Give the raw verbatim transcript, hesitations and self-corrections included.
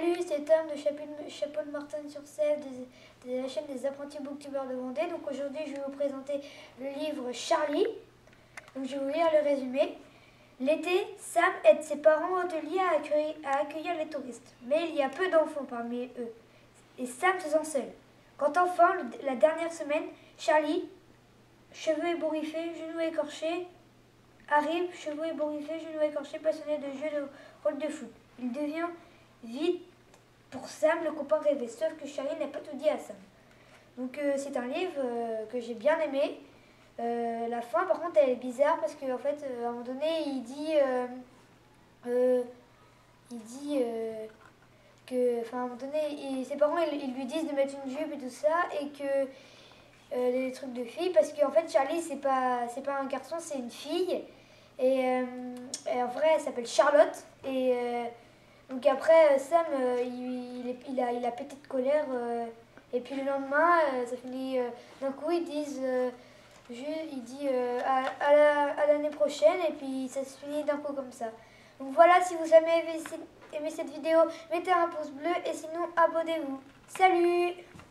Salut, c'est Tom de Chapeau de, Chapeau de Martin-sur-Sèvre, de, de la chaîne des apprentis booktubeurs de Vendée. Donc aujourd'hui, je vais vous présenter le livre Charlie. Donc je vais vous lire le résumé. L'été, Sam aide ses parents hôteliers à accueillir, à accueillir les touristes. Mais il y a peu d'enfants parmi eux. Et Sam se sent seul. Quand enfin, le, la dernière semaine, Charlie, cheveux ébouriffés, genoux écorchés, arrive, cheveux ébouriffés, genoux écorchés, passionné de jeux de rôle de foot. Il devient vite pour Sam le copain rêvé, sauf que Charlie n'a pas tout dit à Sam. Donc euh, c'est un livre euh, que j'ai bien aimé. Euh, la fin par contre elle est bizarre parce qu'en en fait euh, à un moment donné il dit euh, euh, il dit euh, que enfin à un moment donné il, ses parents ils, ils lui disent de mettre une jupe et tout ça et que euh, les trucs de filles parce qu'en fait Charlie c'est pas c'est pas un garçon, c'est une fille et, euh, et en vrai elle s'appelle Charlotte et euh, donc après Sam euh, il, il, il, a, il a pété de colère euh, et puis le lendemain euh, ça finit euh, d'un coup ils disent euh, je, il dit euh, à, à, la, à l'année prochaine et puis ça se finit d'un coup comme ça. Donc voilà, si vous avez aimé, aimé cette vidéo, mettez un pouce bleu et sinon abonnez-vous. Salut!